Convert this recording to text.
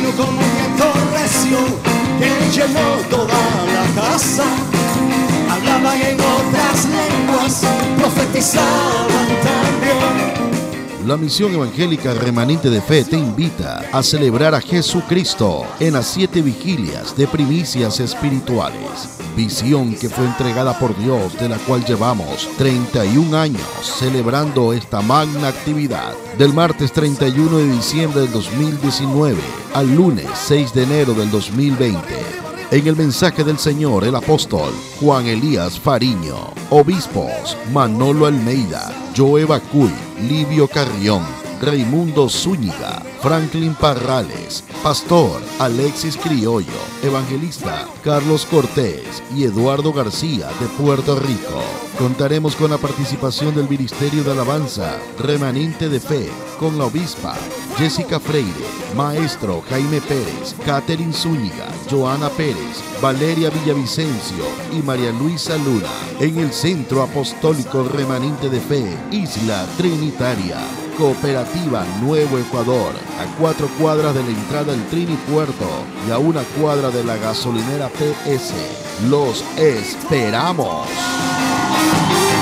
vino como un viento recio que llenó toda la casa. Hablaban en otras lenguas, profetizaban también. La Misión Evangélica Remanente de Fe te invita a celebrar a Jesucristo en las 7 vigilias de primicias espirituales. Visión que fue entregada por Dios, de la cual llevamos 31 años celebrando esta magna actividad. Del martes 31 de diciembre del 2019 al lunes 6 de enero del 2020. En el mensaje del Señor, el apóstol Juan Elías Fariño, obispos Manolo Almeida, Joe Bacuy, Livio Carrión, Raimundo Zúñiga, Franklin Parrales, pastor Alexis Criollo, evangelista Carlos Cortés y Eduardo García de Puerto Rico. Contaremos con la participación del Ministerio de Alabanza Remanente de Fe, con la obispa Jessica Freire, maestro Jaime Pérez, Catherine Zúñiga, Joana Pérez, Valeria Villavicencio y María Luisa Luna, en el Centro Apostólico Remanente de Fe, Isla Trinitaria, Cooperativa Nuevo Ecuador, a 4 cuadras de la entrada del Trini Puerto y a 1 cuadra de la gasolinera PS. ¡Los esperamos!